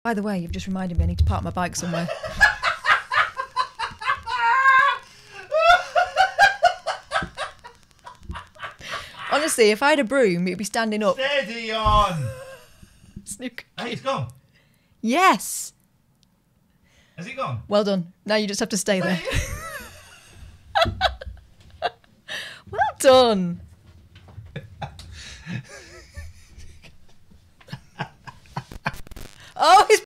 By the way, you've just reminded me I need to park my bike somewhere. Honestly, if I had a broom, it'd be standing up. Steady on. Snooker. Hey, it's gone. Yes. Has it gone? Well done. Now you just have to stay there. Well done. Oh, it's